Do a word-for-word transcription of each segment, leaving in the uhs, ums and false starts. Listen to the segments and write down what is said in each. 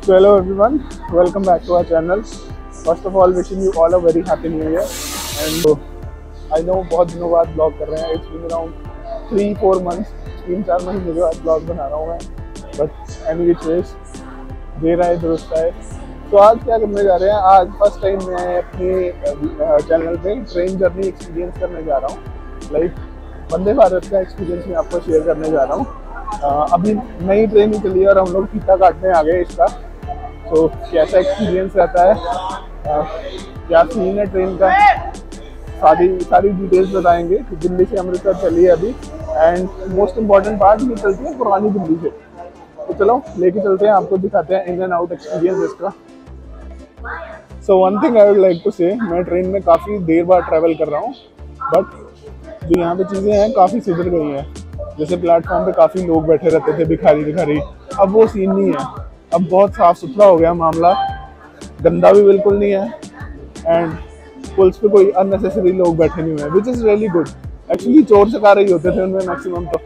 So hello everyone, welcome back to our channel. First of all, wishing you all a very happy new year. And uh, I know बहुत दिनों बाद blog कर रहे हैं. It's been around three four months, तीन चार महीने के बाद ब्लॉग बना रहा हूँ मैं. But any which ways, देर आए दुरुस्त आए. तो आज क्या करने जा रहे हैं? आज फर्स्ट टाइम मैं अपने चैनल पे ट्रेन जर्नी एक्सपीरियंस करने जा रहा हूँ. लाइक वंदे भारत का एक्सपीरियंस मैं आपको शेयर करने जा रहा हूँ. uh, अभी नई ट्रेन ही चली है और हम लोग फीता काटने आ गए इसका. तो कैसा एक्सपीरियंस रहता है, uh, क्या सीन है ट्रेन का, सारी सारी डिटेल्स बताएंगे. दिल्ली से अमृतसर चली है अभी. एंड मोस्ट इम्पॉर्टेंट पार्ट ये चलती है पुरानी दिल्ली से. तो चलो लेके चलते हैं, आपको दिखाते हैं इन एंड आउट एक्सपीरियंस इसका. So one thing I would like to say, मैं ट्रेन में काफ़ी देर बाद ट्रैवल कर रहा हूँ. बट जो यहाँ पे चीज़ें हैं काफ़ी सुधर गई हैं. जैसे प्लेटफॉर्म पे काफ़ी लोग बैठे रहते थे भिखारी भिखारी, अब वो सीन नहीं है. अब बहुत साफ़ सुथरा हो गया मामला, गंदा भी बिल्कुल नहीं है. एंड पुल्स पे कोई अननेसेसरी लोग बैठे नहीं हुए हैं, which is really good. Actually चोर चकारे ही होते थे उनमें मैक्सिमम. तो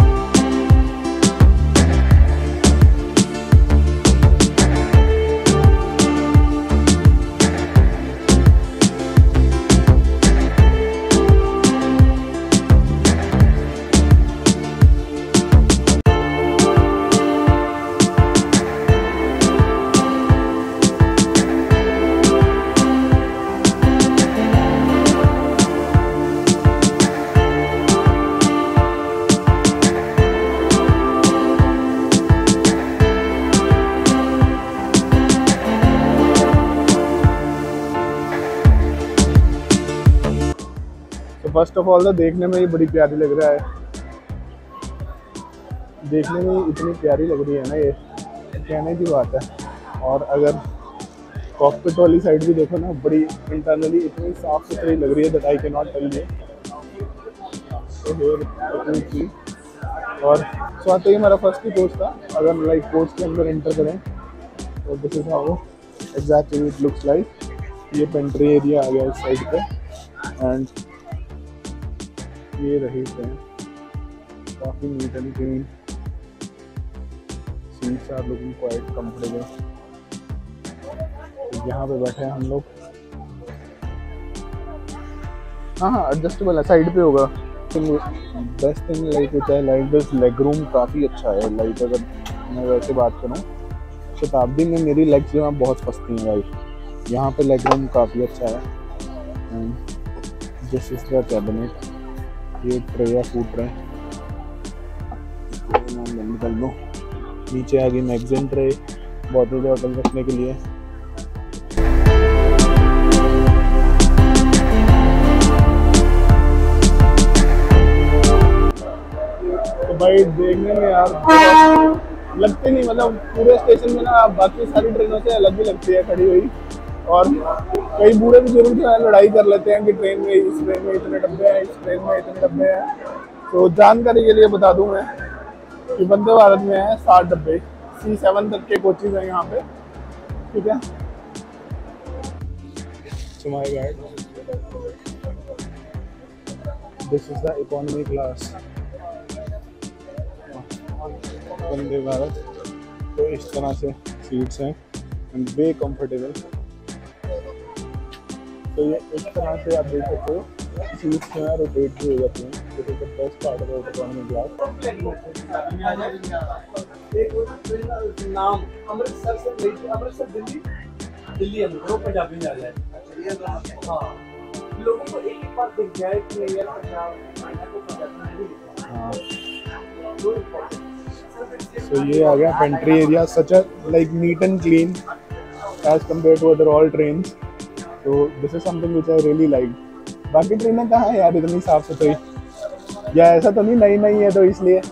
फर्स्ट ऑफ ऑल तो देखने में ही बड़ी प्यारी लग रहा है. देखने में इतनी प्यारी लग रही है ना, ये कहने की बात है. और अगर कॉकपिट वाली साइड भी देखो ना, बड़ी इंटरनली इतनी साफ सुथरी लग रही है that I can not tell you. और सो आते ही हमारा फर्स्ट ही कोच था. अगर लाइक कोच के अंदर एंटर करें तो this is how exactly it looks like. ये पेंट्री एरिया आ गया इस साइड पे. एंड ये रही थे काफ़ी neat and clean. Seats are looking quite comfortable. यहाँ पे बैठे हैं हम लोग. हाँ हाँ एडजस्टेबल है, साइड पे होगा. बेस्ट थिंग लाइक होता है लाइक दिस लेग रूम काफ़ी अच्छा है. लाइक अगर मैं वैसे बात करूँ, शताब्दी में मेरी लेग्स जो हैं बहुत फंसती हैं भाई. यहाँ पे लेग रूम काफ़ी अच्छा है. This is the cabinet. ये ट्रे या फूड ट्रे निकल लो. नीचे आ गई मैगजीन ट्रे, बॉटल बॉटल रखने के लिए. तो भाई देखने में यार लगते नहीं, मतलब पूरे स्टेशन में ना बाकी सारी ट्रेनों से अलग भी लगती है खड़ी हुई. और कई बूढ़े बुजुर्ग जो है लड़ाई कर लेते हैं कि ट्रेन में इस ट्रेन में इतने डब्बे हैं, इस ट्रेन में इतने डब्बे हैं. तो जानकारी के लिए बता दूं मैं कि वंदे भारत में है साठ डब्बे. सी सेवन तक के कोचेज हैं यहाँ पे. ठीक है. So my God, this is the economy class Vande Bharat. तो इस तरह से सीट्स हैं एंड वे कंफर्टेबल. तो ये इस तरह से आप देख सकते हो सीट्स जो है रोटेट भी हो जाती हैं. This is the best part about economy class. नाम अमृतसर से अमृतसर दिल्ली दिल्ली अमृतसर पंजाबी में आ जाए. हाँ, लोगों को एक ही बात दिख जाए कि ये पंजाब हाँ. सो ये आ गया pantry area. Such a like neat and clean as compare to other all trains. तो this is something which I really like. बाकी ट्रेनें कहाँ है यार इतनी साफ सुथरी, या ऐसा तो नहीं नई नई है तो इसलिए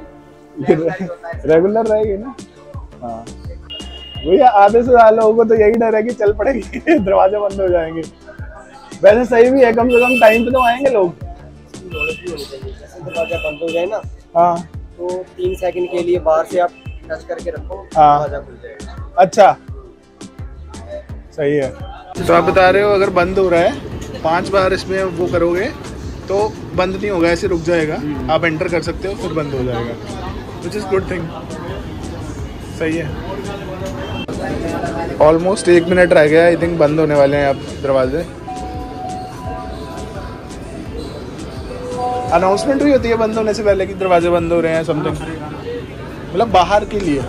रेगुलर रहेगी ना. हाँ भैया, आधे से ज्यादा लोगों को तो यही डर है कि चल पड़ेगी दरवाजे बंद हो जाएंगे. वैसे सही भी है, कम से कम टाइम पे तो आएंगे लोग. दरवाजा बंद हो जाए ना, हाँ, तो तीन सेकंड के लिए बाहर से आप टच करके रखो, दरवाजा खुल जाएगा. अच्छा सही है. तो आप बता रहे हो अगर बंद हो रहा है पांच बार इसमें वो करोगे तो बंद नहीं होगा, ऐसे रुक जाएगा. आप एंटर कर सकते हो फिर बंद हो जाएगा, विच इज़ गुड थिंग. सही है. ऑलमोस्ट एक मिनट रह गया, आई थिंक बंद होने वाले हैं अब दरवाजे। अनाउंसमेंट भी होती है बंद होने से पहले कि दरवाजे बंद हो रहे हैं समथिंग, मतलब बाहर के लिए।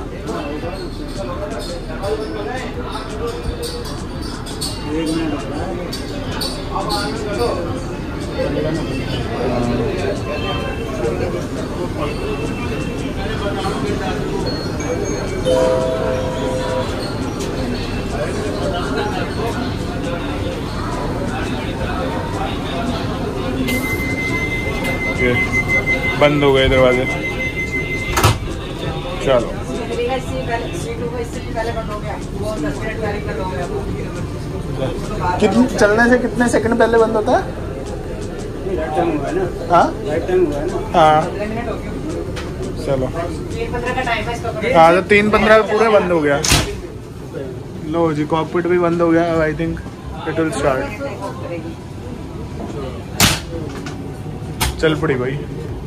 बंद हो गए दरवाजे। चलो कितने चलने से कितने सेकंड पहले बंद होता है? हाँ हाँ चलो हाँ तो तीन पंद्रह पूरे बंद हो गया। लो जी कॉकपिट भी बंद हो गया। अब I think it will start. चल पड़ी भाई।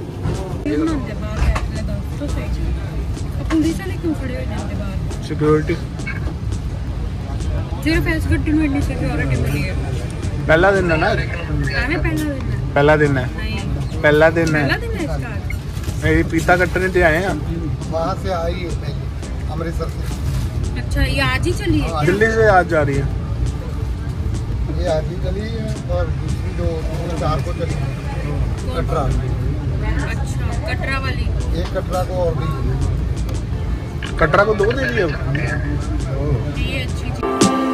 सिक्योरिटी सिर्फ ऐसे गड्डी में नहीं सिक्योरिटी मिली है। पहला दिन है ना? पहला दिन है। पहला दिन है। नहीं पहला दिन है। पहला दिन है इसका। मेरी पीता कट्टने से आए हैं हम। वहाँ से आई है पहले अमृतसर से। अच्छा ये आज ही चली है क्या? दिल्ली से आज जा रही है। ये आज ही चली है और दूसरी जो चार को चली कटरा। अच्छा कटरा वाली। एक कटरा को और दी। कटरा को दो दे दिए। ये अच्छी चीज।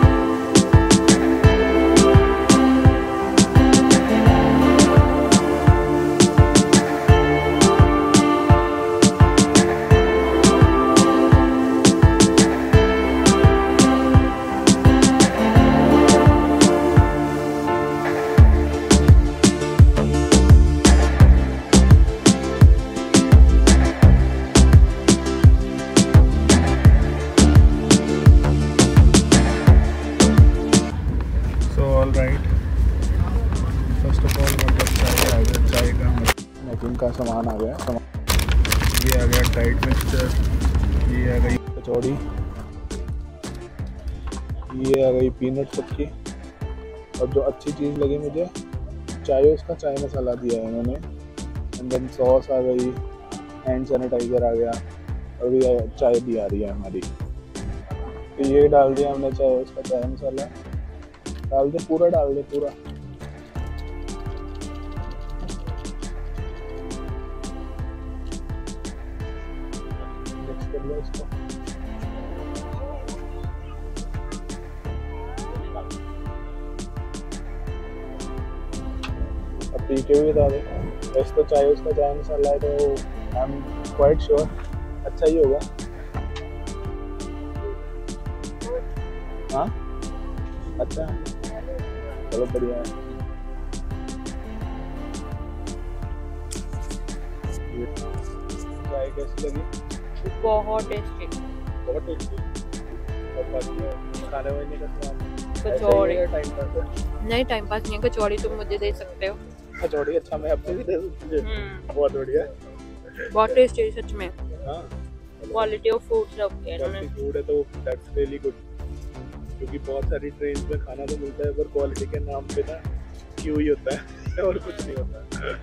का सामान आ गया। ये आ गया ड्राइड मिक्सचर, ये आ गई कचौड़ी, ये आ गई पीनट टिक्की, और जो अच्छी चीज़ लगी मुझे चाय, उसका चाय मसाला दिया है इन्होंने। एंड देन सॉस आ गई, हैंड सैनिटाइज़र आ गया, और ये चाय भी आ रही है हमारी। तो ये डाल दिया हमने चाय, उसका चाय मसाला डाल दे, पूरा डाल दे पूरा। इसको अब पी के भी बता दे। वैसे तो चाय उसका चाय मसाला है, तो आई एम क्वाइट श्योर अच्छा ही होगा। हाँ अच्छा, चलो बढ़िया है। चाय कैसी लगी? बहुत टेस्टी, बहुत टेस्टी। और बाकी खाने वाने का सामान कचौड़ी टाइम पास है? नहीं टाइम पास नहीं, कचौड़ी तुम मुझे दे सकते हो। कचौड़ी अच्छा, मैं आपको भी दे दूँ। बहुत बढ़िया, बहुत टेस्टी है सच में। हाँ क्वालिटी ऑफ फूड रख दिया इन्होंने। फूड है तो दैट्स रियली गुड, क्योंकि बहुत सारी ट्रेन में खाना तो मिलता है पर क्वालिटी के नाम पे ना क्यों ही होता है और कुछ नहीं होता।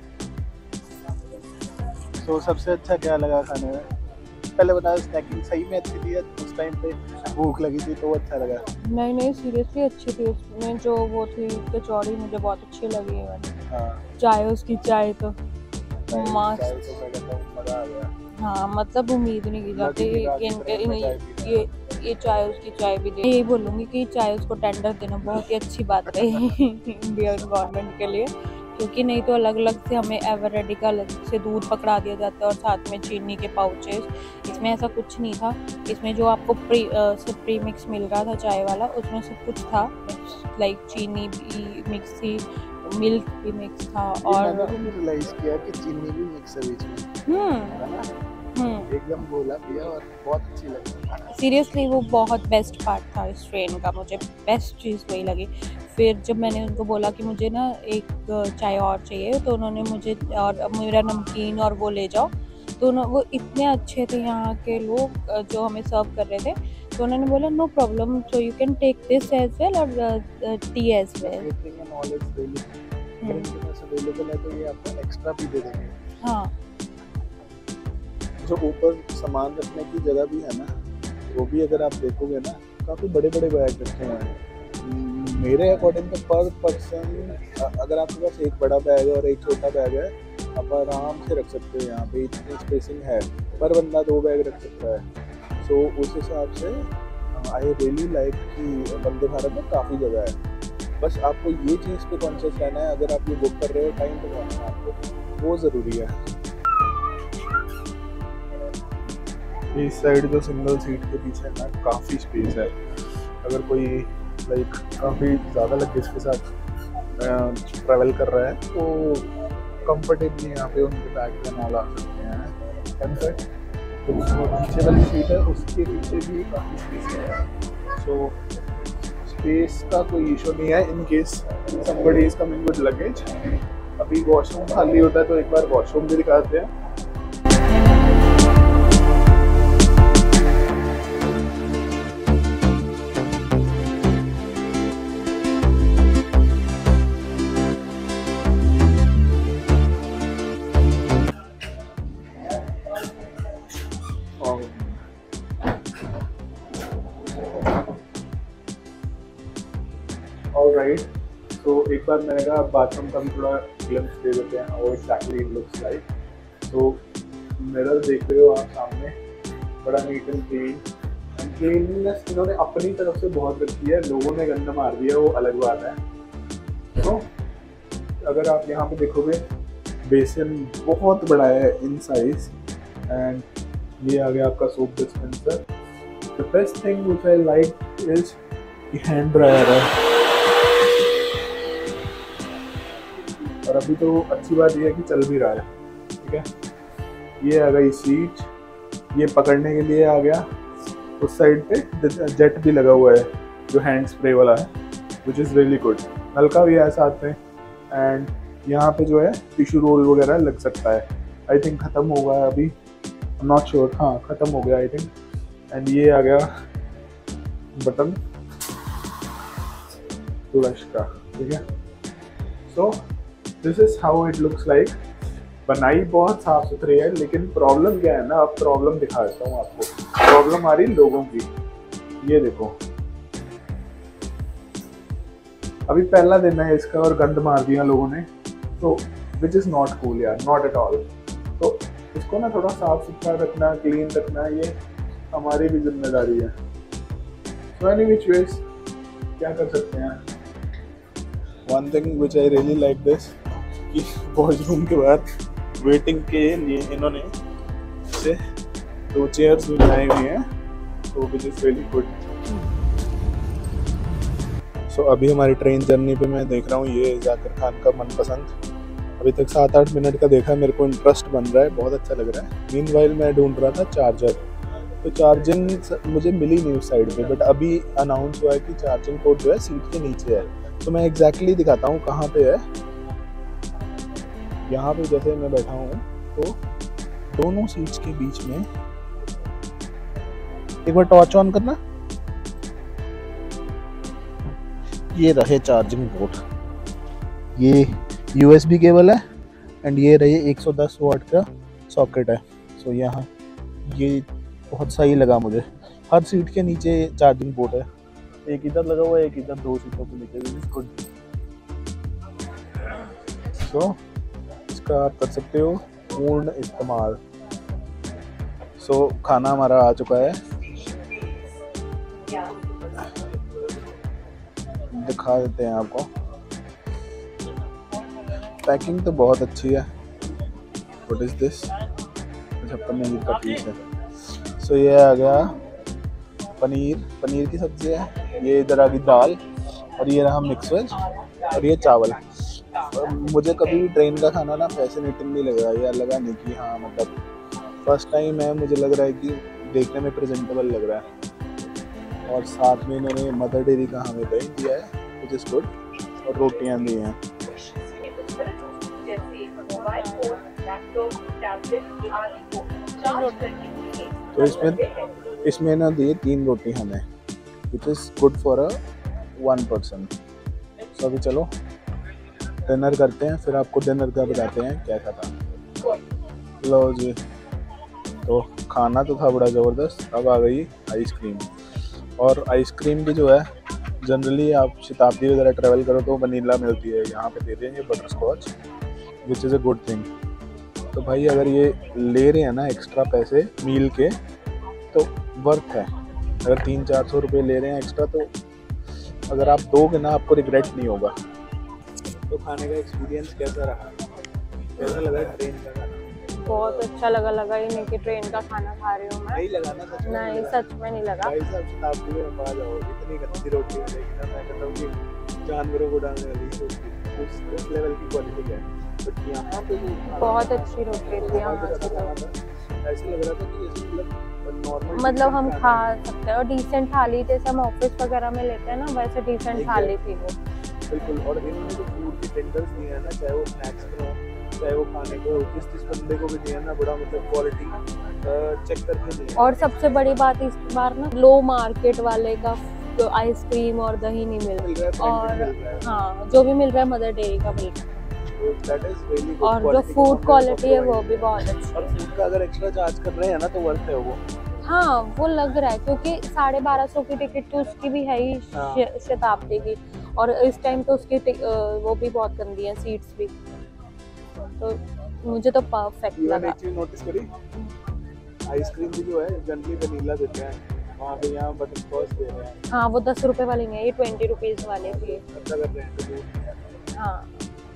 तो सबसे अच्छा क्या लगा खाने में? पहले बताओ। स्नैकिंग सही में अच्छी थी, उस टाइम पे भूख लगी थी तो अच्छा लगा? नहीं नहीं सीरियसली अच्छी थी। उसमें जो वो थी कचौड़ी मुझे बहुत अच्छी लगी है। हाँ। चाय, उसकी चाय तो मस्त, मजा आ गया। हाँ मतलब उम्मीद नहीं की जाती कि ये ये चाय उसकी चाय भी दे। यही बोलूँगी कि चाय उसको टेंडर देना बहुत ही अच्छी बात है इंडियन गवर्नमेंट के लिए, क्योंकि नहीं तो अलग अलग से हमें एवर रेडी का अलग से दूध पकड़ा दिया जाता है और साथ में चीनी के पाउचेस। इसमें ऐसा कुछ नहीं था। इसमें जो आपको प्री सब प्री मिक्स मिल रहा था चाय वाला, उसमें सब कुछ था, लाइक चीनी भी मिक्स थी, मिल्क भी मिक्स था, और मैंने भी रियलाइज किया कि चीनी भी मिक्स है बीच में। हम्म हम्म एकदम गोला पिया और बहुत अच्छी लगी। सीरियसली वो बहुत बेस्ट पार्ट था इस ट्रेन का, मुझे बेस्ट चीज़ वही लगी। फिर जब मैंने उनको बोला कि मुझे ना एक चाय और चाहिए, तो उन्होंने मुझे और मेरा नमकीन और वो ले जाओ। तो वो इतने अच्छे थे यहाँ के लोग जो हमें सर्व कर रहे थे। तो उन्होंने बोला no problem, so you can take this as well और tea as well. Everything and all is really, अगर इनके पास अवेलेबल है तो ये आपको एक्स्ट्रा भी दे देंगे। हाँ, जो ऊपर सामान रखने की जगह भी है ना, वो भी अगर आप देखोगे ना, काफ़ी बड़े बड़े बैग रखे हुए हैं। मेरे अकॉर्डिंग तो पर पर्सन अगर आपके पास एक बड़ा बैग है और एक छोटा बैग है, आप आराम से रख सकते हो। यहाँ पे इतनी स्पेसिंग है, पर बंदा दो बैग रख सकता है। सो so, उस हिसाब से आई रियली लाइक कि वंदे भारत में काफ़ी जगह है। बस आपको ये चीज़ पे कॉन्शियस रहना है, अगर आप ये बुक कर रहे हो टाइम पे पहुँचना है आपको, वो ज़रूरी है। इस साइड जो सिंगल सीट के पीछे ना काफ़ी स्पेस है। अगर कोई लाइक काफ़ी ज़्यादा लगेज के साथ ट्रैवल कर रहा है तो कंफर्टेबली यहाँ पे उनके बैग में ना ला सकते हैं। इनफैक्ट तो पीछे वाली सीट है उसके पीछे भी काफ़ी स्पेस है। सो स्पेस का कोई इशू नहीं है in case somebody is coming with luggage. अभी वॉशरूम खाली होता है तो एक बार वॉशरूम भी दिखाते हैं। ऑलराइट, तो एक बार मैंने कहा बाथरूम का भी थोड़ा ग्लिम्स दे देते हैं और एक्जैक्टली इट लुक्स लाइक। तो मिरर देख रहे हो आप सामने, बड़ा neat and clean. And cleanness इन्होंने अपनी तरफ से बहुत रखी है, लोगों ने गंदा मार दिया वो अलग बात है। तो अगर आप यहाँ पे देखोगे बेसिन बहुत बड़ा है इन साइज। एंड ये आ गया आपका soap dispenser. The best thing which I like is hand dryer है। और अभी तो अच्छी बात यह है कि चल भी रहा है, ठीक है। ये आ गई सीट, ये पकड़ने के लिए आ गया। उस साइड पे जेट भी लगा हुआ है जो हैंड स्प्रे वाला है, विच इज़ रियली गुड। नलका भी है साथ में। एंड यहाँ पे जो है टिश्यू रोल वगैरह लग सकता है। आई थिंक ख़त्म होगा अभी, नॉट श्योर, हाँ ख़त्म हो गया आई थिंक। एंड ये आ गया बटन फ्लश का, ठीक है। So this is how it looks like. बनाई बहुत साफ सुथरी है, लेकिन प्रॉब्लम क्या है ना, अब प्रॉब्लम दिखा देता हूँ आपको। प्रॉब्लम आ रही लोगों की, ये देखो अभी पहला दिन है इसका और गंद मार दिया लोगों ने, तो विच इज़ नॉट कूल यार, नॉट एट ऑल। तो इसको ना थोड़ा साफ सुथरा रखना, क्लीन रखना, ये हमारी भी जिम्मेदारी है। सो एनी विच वेज क्या कर सकते हैं। One thing which I really like this कि वॉशरूम के बाद वेटिंग के लिए इन्होंने से दो चेयर्स भी बनाई हुई हैं, तो which is really good. So अभी हमारी ट्रेन जर्नी पे मैं देख रहा हूँ ये जाकिर खान का मनपसंद। अभी तक सात आठ मिनट का देखा, मेरे को इंटरेस्ट बन रहा है, बहुत अच्छा लग रहा है। मीनवाइल मैं ढूंढ रहा था चार्जर, तो चार्जिंग मुझे मिली नहीं उस साइड पे, बट अभी अनाउंस हुआ है कि चार्जिंग पोर्ट जो है सीट के नीचे है। तो मैं एग्जैक्टली exactly दिखाता हूँ कहाँ पे है। यहाँ पे जैसे मैं बैठा हूँ तो दोनों सीट्स के बीच में, एक बार टॉर्च ऑन करना, ये रहे चार्जिंग पोर्ट, ये यूएसबी केबल है एंड ये रही एक सौ दस वाट का सॉकेट है। सो so यहाँ ये बहुत सही लगा मुझे। हर सीट के नीचे चार्जिंग पोर्ट है, एक इधर लगा हुआ है, एक इधर, दो सीटों के नीचे। गुड। सो इसका आप कर सकते हो पूर्ण इस्तेमाल। सो so, खाना हमारा आ चुका है, दिखा देते हैं आपको। पैकिंग तो बहुत अच्छी है। What is this? अच्छा, पनीर का पीस है। सो so, ये आ गया पनीर, पनीर की सब्जी है। ये इधर आ गई दाल, और ये रहा मिक्स वेज, और ये चावल। और मुझे कभी भी ट्रेन का खाना ना फैसिनेटिंग नहीं लगा, या लगा नहीं कि हाँ मतलब फर्स्ट टाइम है, मुझे लग रहा है कि देखने में प्रेजेंटेबल लग रहा है। और साथ में इन्होंने मदर डेयरी का हमें दही दिया है, विच इज़ गुड, और रोटियाँ दी हैं। तो इसमें इसमें ना दिए तीन रोटी हमें, which is good for a one person. So अभी चलो डिनर करते हैं, फिर आपको डिनर का बताते हैं कैसा था। लो जी, तो खाना तो था बड़ा ज़बरदस्त। अब आ गई आइसक्रीम, और आइसक्रीम भी जो है जनरली आप शताब्दी वगैरह ट्रैवल करो तो वनीला मिलती है, यहाँ पे दे रहे हैं ये butter scotch, which is a good thing. तो भाई अगर ये ले रहे हैं ना एक्स्ट्रा पैसे मील के तो वर्थ है। अगर तीन चार सौ रुपये ले रहे हैं एक्स्ट्रा तो अगर आप दोगे ना आपको रिग्रेट नहीं होगा। तो खाने का एक्सपीरियंस कैसा रहा, कैसा लगा ट्रेन का खाना? बहुत अच्छा लगा लगा ही नहीं कि ट्रेन का खाना खा रही हूँ मैं। नहीं लगा ना, सच में नहीं, सच में नहीं लगा। भाई साहब शताब्दी में पा जाओ, इतनी गंदी रोटी मिलेगी ना, मैं कहता हूँ कि जानवरों को डालने वाली उस उस लेवल की क्वालिटी है। बट यहाँ पे बहुत अच्छी रोटी थी यहाँ से, तो ऐसे लग रहा था कि जैसे मतलब नॉर्मल मतलब हम खा सकते हैं। और डिसेंट थाली जैसे हम ऑफिस वगैरह में लेते हैं ना, वैसे डिसेंट थाली थी वो बिल्कुल। और इन्होंने जो फूड की टेंडर्स दिए हैं ना, चाहे वो स्नैक्स में हो चाहे वो खाने को, जिस जिस बंदे को भी दिया है ना, बड़ा मतलब क्वालिटी चेक करके दिया। और सबसे बड़ी बात इस बार ना लो मार्केट वाले का तो आइसक्रीम और दही नहीं मिल मिल रहा है, और मिल रहा है। हाँ जो भी मिल रहा है मदर डेयरी का मिल रहा है। That is really good और जो quality फूड का क्वालिटी है वो provide भी बहुत अच्छी और है। फूड का अगर एक्स्ट्रा चार्ज कर रहे हैं ना तो वर्थ है वो। हाँ वो लग रहा है, क्योंकि साढ़े बारह सौ की टिकट तो उसकी भी है ही, हाँ। श- शताब्दी की, और इस टाइम तो उसकी टिक- अ, वो भी बहुत गंदी है सीट्स भी, तो मुझे तो परफेक्ट इवन लगा। एक चीज नोटिस करी, आइसक्रीम भी जो है जनरली वनीला देते हैं, वहाँ पे यहाँ बटर स्कॉच दे रहे हैं। हाँ वो दस रुपए वाली नहीं है, ये ट्वेंटी रुपीज वाले थे। खर्चा कर रहे हैं तो वो- हाँ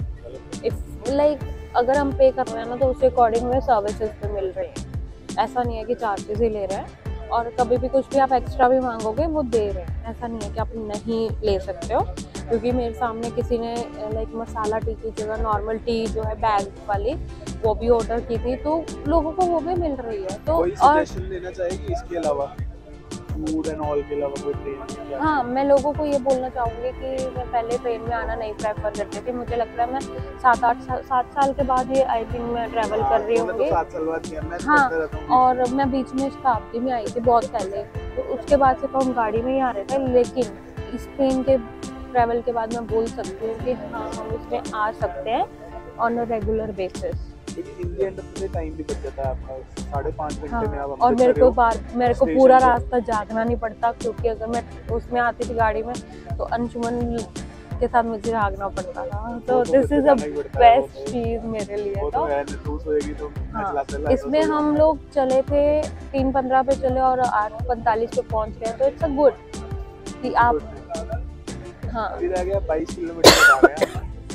इफ लाइक अगर हम पे कर रहे हैं ना तो उसके अकॉर्डिंग में सर्विसेज पे मिल रही है। ऐसा नहीं है कि चार्जेस ही ले रहे हैं, और कभी भी कुछ भी आप एक्स्ट्रा भी मांगोगे वो दे रहे हैं। ऐसा नहीं है कि आप नहीं ले सकते हो, क्योंकि मेरे सामने किसी ने लाइक मसाला टी की जगह नॉर्मल टी जो है बैग वाली वो भी ऑर्डर की थी, तो लोगों को वो भी मिल रही है। तो कोई और सजेशन देना चाहेगी इसके अलावा, फूड एंड ऑल के अलावा कोई ट्रेन? हाँ मैं लोगों को ये बोलना चाहूँगी कि मैं पहले ट्रेन में आना नहीं प्रेफर करती थी। मुझे लगता है मैं सात आठ सा, सात साल के बाद ये आई थिंक मैं ट्रैवल कर रही तूने तो हूँ। सात साल बाद किया, मैं तो हाँ, करता रहता हूँ। और मैं बीच में शताब्दी में आई थी बहुत पहले, तो उसके बाद से तो हम गाड़ी में ही आ रहे थे। लेकिन इस ट्रेन के ट्रैवल के बाद मैं बोल सकती हूँ कि हाँ हम इसमें आ सकते हैं on a regular basis. In the end of the time भी बच जाता है आपका, साढ़े पाँच घंटे हाँ, में आप और मेरे को बार मेरे को स्टेशन पूरा पे। रास्ता जागना नहीं पड़ता, क्योंकि अगर मैं उसमें आती थी गाड़ी में तो अंशुमन के साथ मुझे भागना पड़ता था। तो वो तो दिस फिर इज अ जाना ही पड़ता है, वो बेस्ट तो- चीज मेरे लिए। वो तो तो है, महसूस होएगी तो हाँ, चलाते चलाते इसमें तो हम लोग चले थे तीन पंद्रह पे चले और आठ पैंतालीस पे पहुंच गए, तो इट्स अ गुड कि आप हाँ। अभी रह गया बाईस किलोमीटर आ गया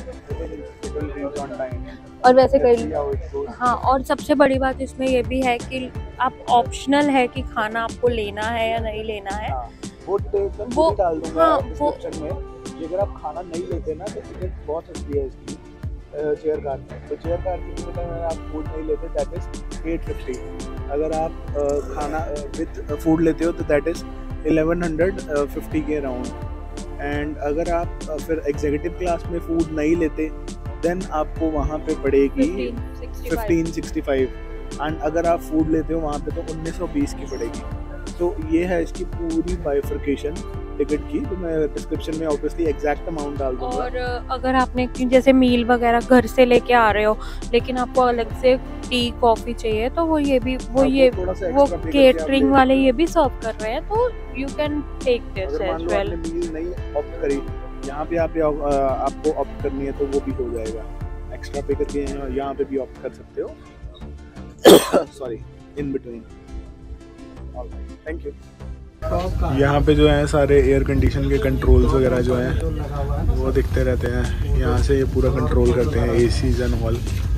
टाइम। और वैसे कई हाँ, और सबसे बड़ी बात इसमें ये भी है कि आप ऑप्शनल है कि खाना आपको लेना है या नहीं लेना है। हाँ, वो टेबल वो- वो डाल दूंगा हाँ, वो- डिस्क्रिप्शन में कि अगर आप खाना नहीं लेते ना तो टिकट बहुत सस्ती है इसकी चेयर कार में। तो चेयर कार की टिकट अगर आप फूड नहीं लेते दैट इज एट फिफ्टी। अगर आप अ, खाना विद फूड लेते हो तो that is eleven hundred fifty के अराउंड। एंड अगर आप अ, फिर एग्जीक्यूटिव क्लास में फूड नहीं लेते देन आपको वहाँ पे पड़ेगी फिफ्टीन सिक्सटी फाइव। एंड अगर आप फूड लेते हो वहाँ पे तो उन्नीस सौ बीस की पड़ेगी। तो ये है इसकी पूरी बाइफर्केशन टिकट की। तो मैं डिस्क्रिप्शन में ऑब्वियसली एग्जैक्ट अमाउंट डाल दूंगा। और अगर आपने जैसे मील वगैरह घर से लेके आ रहे हो लेकिन आपको अलग से टी कॉफी चाहिए, तो वो ये भी वो हाँ, ये थोड़ा सा वो extra pay करके आप केटरिंग ले वाले सकते हो। ये भी सर्व कर रहे हैं, तो यू कैन टेक दिस अगर मान एज लो वेल। आपने मील नहीं ऑप्ट करी, यहाँ पे आप आपको ऑप्ट करनी है तो वो भी हो जाएगा। एक्स्ट्रा पे करके यहाँ पे भी ऑप्ट कर सकते हो। Sorry, in between. Thank you. यहाँ पे जो है सारे एयर कंडीशन के कंट्रोल्स वगैरह जो हैं वो दिखते रहते हैं। यहाँ से ये पूरा कंट्रोल करते हैं एसीज एंड ऑल।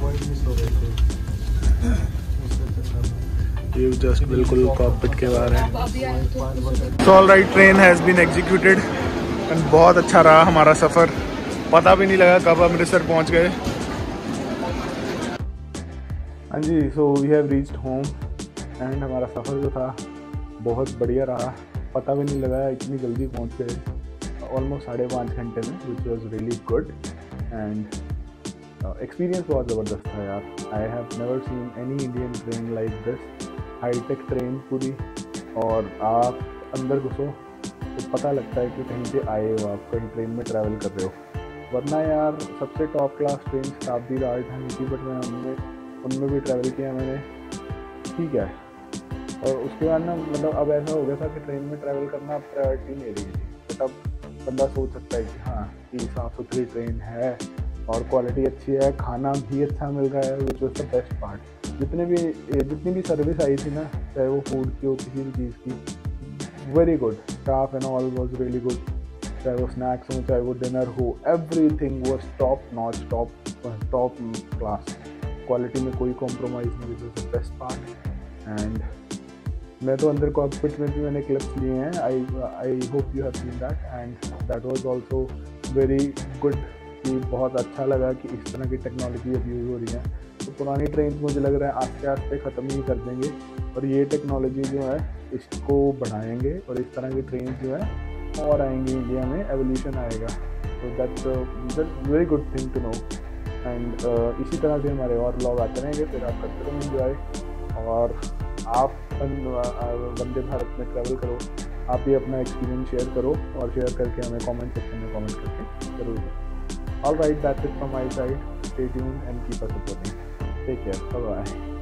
ये जस्ट बिल्कुल कॉकपिट के बाहर है। So all right, train has been executed and बहुत अच्छा रहा हमारा सफ़र। पता भी नहीं लगा कब अमृतसर पहुँच गए। हाँ जी, so we have reached home and हमारा सफ़र जो था बहुत बढ़िया रहा। पता भी नहीं लगा इतनी जल्दी पहुंच गए, ऑलमोस्ट साढ़े पाँच घंटे में, which was really good. And experience बहुत ज़बरदस्त था यार। I have never seen any Indian train like this. High tech train पूरी, और आप अंदर घुसो तो पता लगता है कि कहीं से आए हो, आप कहीं ट्रेन में ट्रैवल कर रहे हो। वरना यार सबसे टॉप क्लास ट्रेन शताब्दी राजधानी थी, बट मैं उनमें उनमें भी ट्रैवल किया मैंने, ठीक है। और उसके बाद ना मतलब अब ऐसा हो गया था कि ट्रेन में ट्रैवल करना प्रायोरिटी नहीं रही थी, बट अब बंदा सोच सकता है कि हाँ कि साफ़ सुथरी ट्रेन है और क्वालिटी अच्छी है, खाना भी अच्छा मिल रहा है, which was the best part. जितने भी जितनी भी सर्विस आई थी ना, चाहे वो फूड की हो किसी भी चीज़ की, very good, staff and all was really good, चाहे वो स्नैक्स हो चाहे वो डिनर हो, everything was top notch, top top class, quality में कोई कॉम्प्रोमाइज़ नहीं, which was the best part. And मैं तो अंदर कॉकपिट में भी मैंने क्लिप्स लिए हैं, I I hope you have seen that, and that was also very good, कि बहुत अच्छा लगा कि इस तरह की टेक्नोलॉजी अब यूज़ हो रही है। तो पुरानी ट्रेन मुझे लग रहा है आस्ते आस्ते ख़त्म ही कर देंगे, और ये टेक्नोलॉजी जो है इसको बढ़ाएंगे, और इस तरह की ट्रेन जो है और आएंगी इंडिया में, एवोल्यूशन आएगा। तो that's that's very good thing to know. And इसी तरह से हमारे और ब्लॉग आते रहेंगे, फिर आप करते रहेंगे एंजॉय, और आप वंदे भारत में ट्रैवल करो, आप भी अपना एक्सपीरियंस शेयर करो, और शेयर करके हमें कमेंट सेक्शन में कमेंट करके जरूर करो। All right, that's it from my side. Stay tuned and keep us supporting. Take care. Bye bye.